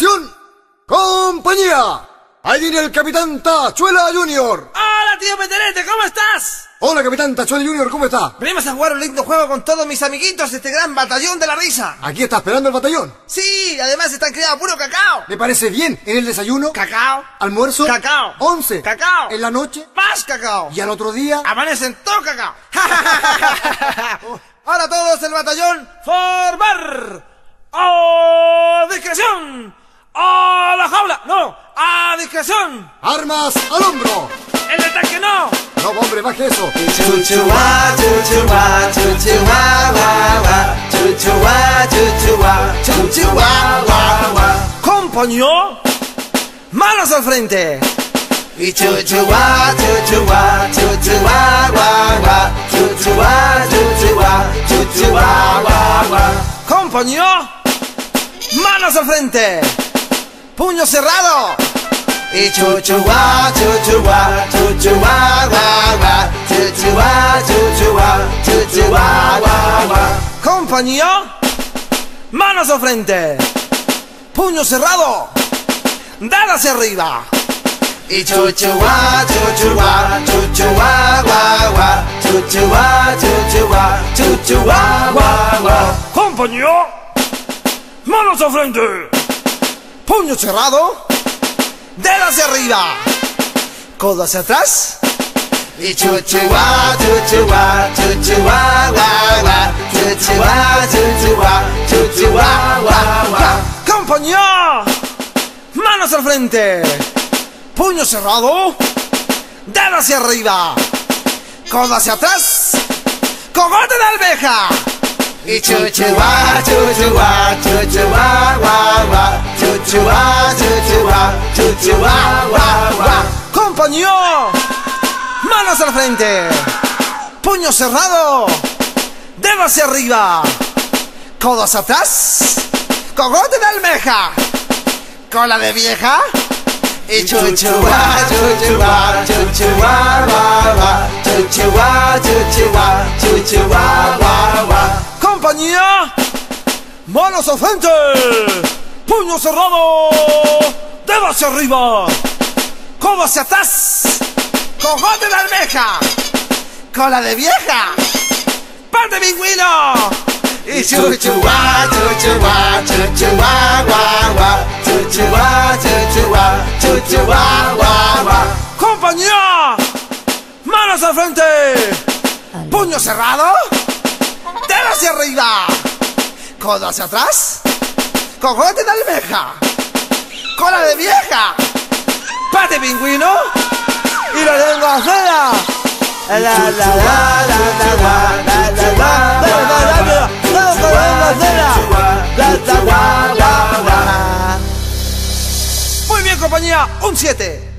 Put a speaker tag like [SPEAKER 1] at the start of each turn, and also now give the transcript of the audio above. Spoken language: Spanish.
[SPEAKER 1] Atención, compañía. Ahí viene el Capitán Tachuela Junior.
[SPEAKER 2] Hola, tío Penderete, ¿cómo estás?
[SPEAKER 1] Hola, Capitán Tachuela Junior, ¿cómo está?
[SPEAKER 2] Venimos a jugar un lindo juego con todos mis amiguitos de este gran batallón de la risa.
[SPEAKER 1] Aquí está esperando el batallón.
[SPEAKER 2] Sí, además están criados puro cacao.
[SPEAKER 1] ¿Le parece bien en el desayuno?
[SPEAKER 2] Cacao.
[SPEAKER 1] ¿Almuerzo?
[SPEAKER 2] Cacao.
[SPEAKER 1] ¿Once?
[SPEAKER 2] Cacao.
[SPEAKER 1] ¿En la noche?
[SPEAKER 2] Más cacao.
[SPEAKER 1] ¿Y al otro día?
[SPEAKER 2] Amanecen todo cacao. Ahora todos el batallón, formar. ¡A discreción! ¡A la jaula! ¡No! ¡A discreción!
[SPEAKER 1] ¡Armas al hombro!
[SPEAKER 2] ¡El ataque no!
[SPEAKER 1] No, hombre, baje eso.
[SPEAKER 3] Chuchuá, chuchuá, chuchuá, guá, guá. Chuchuá, chuchuá, chuchuá, guá, guá.
[SPEAKER 2] ¡Compañero! ¡Manos al frente!
[SPEAKER 3] Y chuchuá, chuchuá, chuchuá, guá, guá. Chuchuá, chuchuá, chuchuá, guá, guá.
[SPEAKER 2] ¡Compañero! ¡Manos al frente! ¡Puño cerrado!
[SPEAKER 3] Y chuchuá, chuchuá, chuchuá, guá, guá. Chuchuá, chuchuá, chuchuá, guá, guá.
[SPEAKER 2] ¡Compañero! ¡Manos al frente! ¡Puño cerrado! ¡Dale hacia arriba!
[SPEAKER 3] Y chuchuá, chuchuá, chuchuá, guá, guá. Chuchuá, chuchuá, chuchuá, guá, guá.
[SPEAKER 2] ¡Compañero! ¡Manos al frente! ¡Puño cerrado! ¡Dedo hacia arriba! ¡Codo hacia atrás!
[SPEAKER 3] Y chuchuá, chuchuá, chuchuá, guá, guá. Chuchuá, chuchuá, chuchuá, guá, guá.
[SPEAKER 2] ¡Compañero! ¡Manos al frente! ¡Puño cerrado! ¡Dedo hacia arriba! ¡Codo hacia atrás! ¡Cogote de almeja!
[SPEAKER 3] Y chuchuá, chuchuá, chuchuá, guá, guá. Chuchuá, chuchuá, chuchuá, guá, guá.
[SPEAKER 2] ¡Compañero! ¡Manos al frente! ¡Puño cerrado! ¡Dedo hacia arriba! ¡Codo hacia atrás! ¡Cogote de almeja! ¡Cola de vieja!
[SPEAKER 3] Y chuchuá, chuchuá, chuchuá, guá, guá. Chuchuá, chuchuá, chuchuá, guá, guá.
[SPEAKER 2] ¡Compañía! ¡Manos al frente! ¡Puño cerrado! ¡Dedo hacia arriba! ¡Codo hacia atrás! ¡Cogote de almeja! ¡Cola de vieja! ¡Pan de pingüino!
[SPEAKER 3] Y chuchuá, chuchuá, chuchuá, guá, guá. Chuchuá, chuchuá, chuchuá, guá, guá.
[SPEAKER 2] ¡Compañía! ¡Manos al frente! ¡Puño cerrado! ¡Dedo hacia arriba! ¡Codo hacia atrás! ¡Cogote de almeja! ¡Cola de vieja! ¡Pate pingüino! ¡Y la lengua afuera! ¡La la la la la la la la! Muy bien, compañía, un 7.